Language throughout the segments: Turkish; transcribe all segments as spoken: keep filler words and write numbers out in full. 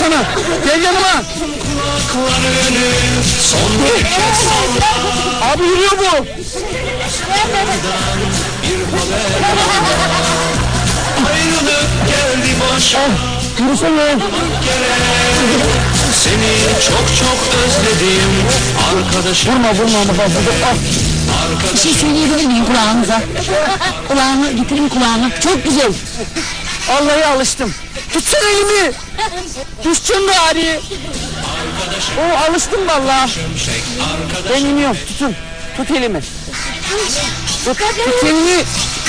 sana. Gel yanıma. Abi yürüyor bu. Ayrılık geldi başa. Yürüsene. Seni çok çok özledim arkadaşım. Vurma vurma ama fazla. Bir şey söyleyebilir miyim kulağınıza? Kulağını getireyim kulağını. Çok güzel. Vallahi alıştım. Tutsana elimi. Düşeceğim bari. O alıştım vallahi. Ben iniyorum. Tutun. Tut elimi. Tut, tut elimi.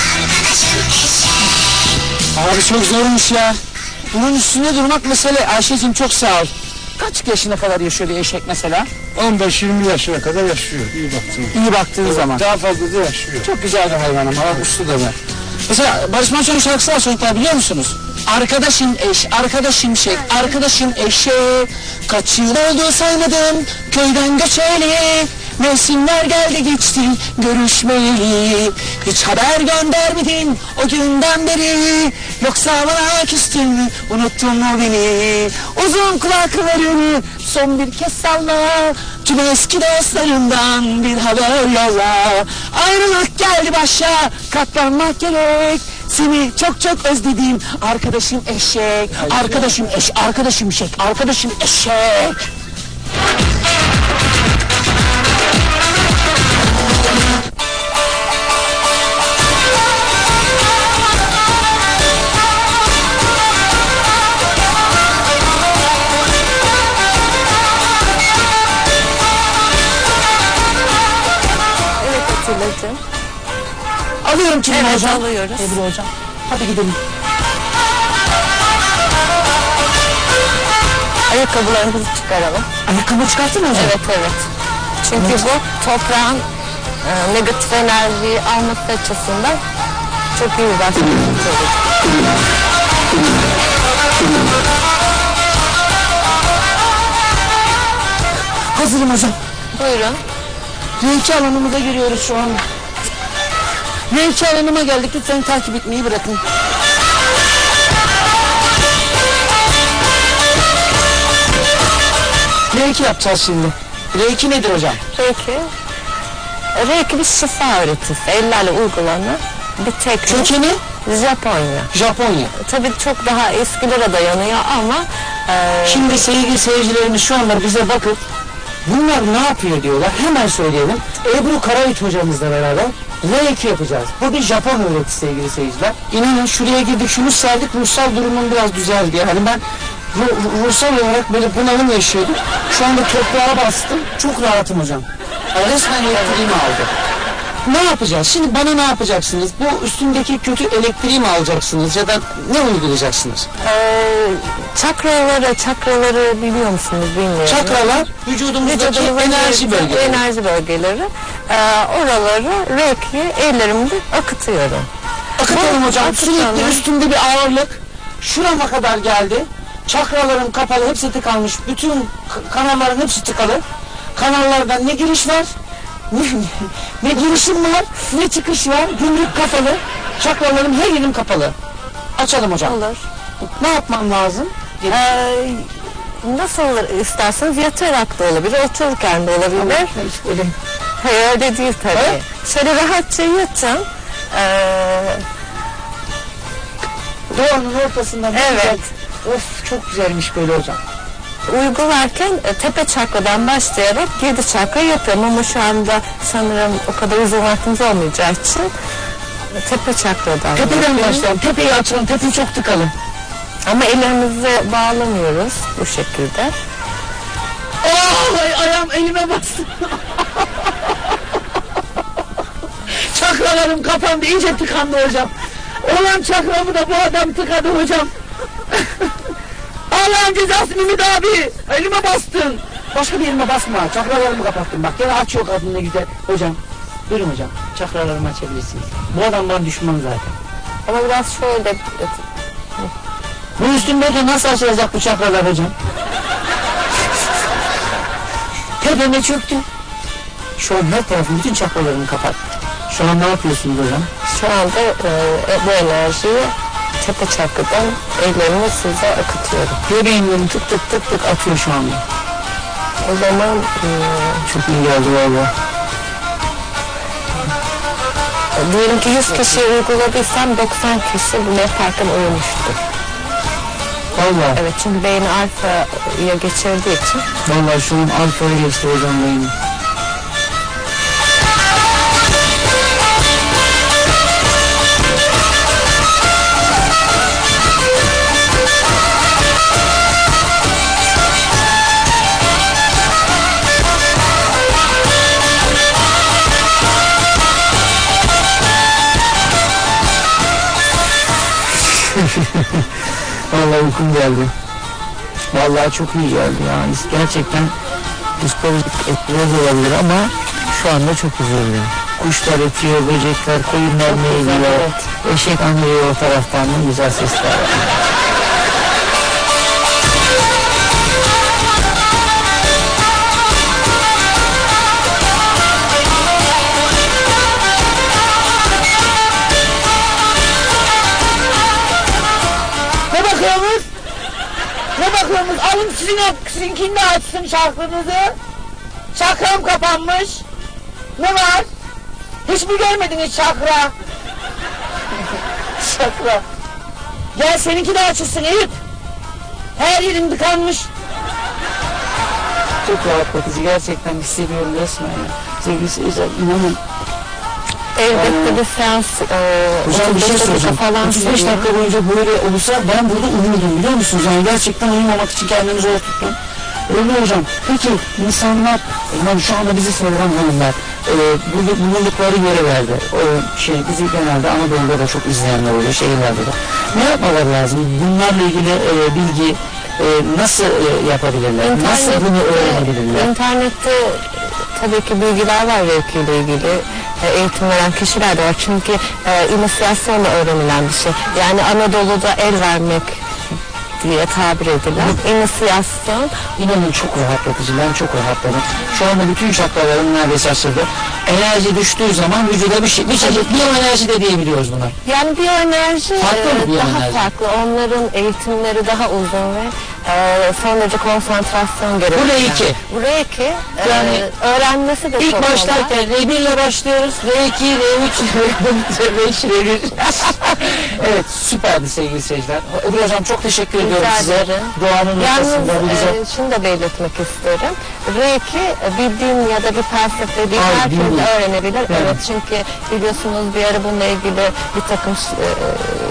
Abi çok zormuş ya. Bunun üstünde durmak mesele. Ayşe'cim çok sağ ol. Kaç yaşına kadar yaşıyor bir eşek mesela? on beş yirmi yaşına kadar yaşıyor. İyi baktığınız İyi baktığın zaman. Daha fazla da yaşıyor. Çok güzel bir hayvanım. Allah uslu da ben. Mesela Barış Manço'nun şarkısı var çocuklar, biliyor musunuz? Arkadaşım eş, arkadaşım şek, arkadaşım eşek. Kaç yıl oldu saymadım köyden göçeli. Mevsimler geldi geçti görüşmeyeli. Hiç haber göndermedin o günden beri. Yoksa bana küstün mü, unuttun mu beni? Uzun kulaklarını son bir kez salla. Tüm eski dostlarından bir haber yolla. Ayrılık geldi başa, katlanmak gerek. Seni çok çok özledim arkadaşım eşek. Arkadaşım eş, arkadaşım şek, arkadaşım eşek. Hatırladım. Alıyorum kimi Evet, hocam? alıyoruz. Ebru hocam. Hadi gidelim. Ayakkabılarımızı çıkaralım. Ayakkabı çıkarttın mı hocam? Evet evet. Çünkü Evet. bu toprağın e, negatif enerjiyi alması açısından çok iyi bir başlangıç olur. Hazırım hocam. Buyurun. Reiki alanımıza giriyoruz şu an. Reiki alanıma geldik. Lütfen takip etmeyi bırakın. Reiki yapacağız şimdi. Reiki nedir hocam? Reiki. Reiki bir şifa öğretisi. Ellerle uygulanan bir teknik. Kökeni Japonya. Japonya. Tabii çok daha eskilere dayanıyor ama e, Şimdi sevgili seyircilerimiz şu anda bize bakıp bunlar ne yapıyor diyorlar. Hemen söyleyelim. Ebru Karayit hocamızla beraber Reiki yapacağız. Bu bir Japon öğretisi sevgili seyirciler. İnanın şuraya girdik, şunu serdik, ruhsal durumum biraz düzeldi. Yani ben ru ruhsal olarak böyle bunalım yaşıyordum. Şu anda toprağa bastım. Çok rahatım hocam. Yani resmen elektriğimi aldı. Ne yapacağız? Şimdi bana ne yapacaksınız? Bu üstündeki kötü elektriği mi alacaksınız ya da ne uygulayacaksınız? Ee, çakraları, çakraları biliyor musunuz bilmiyorum. Çakralar vücudumuzdaki Vücudumuzun enerji bölgeleri. Enerji bölgeleri. Ee, oraları Reiki ellerimde akıtıyorum. Akıtalım Bu- hocam. akıtalım. Sürekli üstünde bir ağırlık. Şurama kadar geldi. Çakralarım kapalı, hepsi tıkanmış. Bütün k- kanalların hepsi tıkalı. Kanallardan ne giriş var, ne, ne girişim var, ne çıkış var. Gümrük kapalı. Çakralarım her yerim kapalı. Açalım hocam. Olur. Ne yapmam lazım? Ee, nasıl isterseniz yatarak da olabilir, otururken de olabilir. Öyle. Hayır öyle değil tabii. Evet. Şöyle rahatça yatın. Ee, Doğanın ortasında. ne Evet. güzel. Of, çok güzelmiş böyle hocam. uygularken e, tepe çakradan başlayarak yedi çakra yapıyorum ama şu anda sanırım o kadar uzun vaktimiz olmayacağı için e, tepe çakradan Tepeden yapıyorum. başlayalım. Tepeyi açalım. Tepe çok tıkalı. Ama ellerimizi bağlamıyoruz bu şekilde. Oh, ay, ayağım elime bastı. Çakralarım kapandı, iyice tıkandı hocam. Olan çakramı da bu adam tıkadı hocam. Allah'ın cezası Mehmet abi, elime bastın. Başka bir elime basma, çakralarımı kapattım. Bak gene açıyor kadın ne güzel. Hocam, buyurun hocam, çakralarımı açabilirsiniz. Bu adam bana düşman zaten. Ama biraz şöyle Bu üstümdeki nasıl açılacak bu çakralar hocam? Tepeme çöktü. Şu an her tarafın bütün çakralarımı kapat. Şu an ne yapıyorsunuz hocam? şu anda e, bu enerjiyi tepe çakradan ellerimi size akıtıyorum. Göbeğimden tık tık tık tık atıyor şu anda. O zaman hmm, Çok iyi geldi valla. diyelim ki yüz kişiye uyguladıysam doksan kişi bu farkına uyumuştur. Valla. Evet, çünkü beyni alfaya geçirdiği için. Valla şu an alfaya geçti hocam beynim. Vallahi uykum geldi. Vallahi çok iyi geldi yani. Gerçekten psikolojik etkiler de olabilir ama şu anda çok huzurluyum. Kuşlar ötüyor, böcekler, koyunlar meyiliyor, eşek anlıyor o taraftan da güzel sesler. Ne bakıyorsunuz? Ne bakıyorsunuz? Alın sizin, sizinkini de açsın şarkınızı. Çakram kapanmış. Ne var? Hiç mi görmediniz çakra? Çakra. Gel seninki de açılsın Eyüp. Her yerin tıkanmış. Çok rahatlatıcı, gerçekten hissediyorum resmen ya. Sevgilisi özel, inanın. Elbette bir seans e, Hocam bir şey soracağım. falan otuz beş dakika boyunca böyle olursa ben burada uyurdum biliyor musunuz? Yani gerçekten uyumamak için kendimi zor tuttum. Öyle hocam. Peki insanlar, yani şu anda bizi sevilen hanımlar, e, bulundukları yere verdi. O şey, bizi genelde Anadolu'da da çok izleyenler oluyor, şehirlerde de. Ne yapmaları lazım? Bunlarla ilgili e, bilgi e, nasıl e, yapabilirler? İnternette, nasıl bunu öğrenebilirler? İnternette tabii ki bilgiler var Reiki ile ilgili. Eğitim veren kişiler de var. Çünkü e, inisiyasyonla öğrenilen bir şey. Yani Anadolu'da el vermek diye tabir edilen inisiyasyon. İnanın çok rahatlatıcı, ben çok rahatladım. Şu anda bütün çakralarım neredeyse açıldı. Enerji düştüğü zaman vücuda bir şey, bir çeşit biyoenerji de diyebiliyoruz buna. Yani biyoenerji Farklı mı e, biyoenerji? daha farklı. Onların eğitimleri daha uzun ve e, son derece konsantrasyon gerekiyor. Bu Reiki. Bu Reiki. E, Yani öğrenmesi de İlk çok kolay. başlarken R bir ile başlıyoruz. R iki, R üç, R beş, R bir. Evet, süperdi sevgili seyirciler. Öbür hocam çok teşekkür ediyorum Rica size. ederim. Doğanın Yalnız ortasında bu güzel. e, şunu da belirtmek isterim. Reiki e, bir din ya da bir felsefe değil, Hayır, her din türlü değil. öğrenebilir. Evet. Evet, çünkü biliyorsunuz bir ara bununla ilgili bir takım e,